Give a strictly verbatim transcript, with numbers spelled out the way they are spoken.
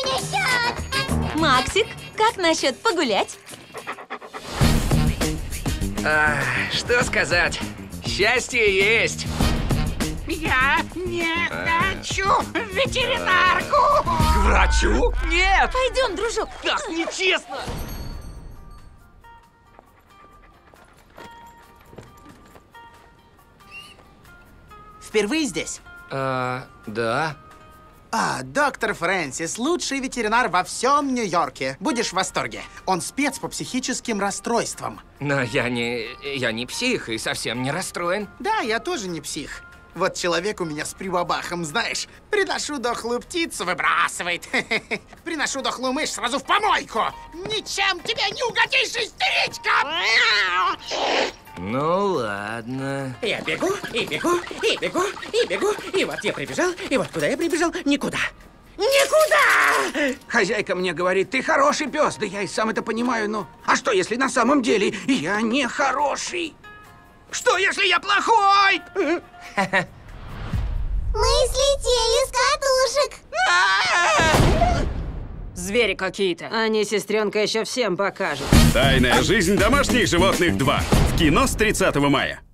меня сейчас! Максик, как насчет погулять? А, что сказать? Счастье есть. Я не хочу в ветеринарку! К врачу? Нет! Пойдем, дружок. Так нечестно! Впервые здесь? А, да. А, доктор Фрэнсис, лучший ветеринар во всем Нью-Йорке. Будешь в восторге. Он спец по психическим расстройствам. Но я не... я не псих и совсем не расстроен. Да, я тоже не псих. Вот человек у меня с прибабахом, знаешь. Приношу дохлую птицу, выбрасывает. Приношу дохлую мышь сразу в помойку. Ничем тебе не угодишь, истеричка! Ну ладно. Я бегу, и бегу, и бегу, и бегу. И вот я прибежал, и вот куда я прибежал? Никуда. Никуда! Хозяйка мне говорит, ты хороший пес. Да я и сам это понимаю, но... А что, если на самом деле я не хороший? Что, если я плохой? Мы слетели с катушек! Звери какие-то. Они, сестренка, еще всем покажут. Тайная жизнь домашних животных два. В кино с тридцатого мая.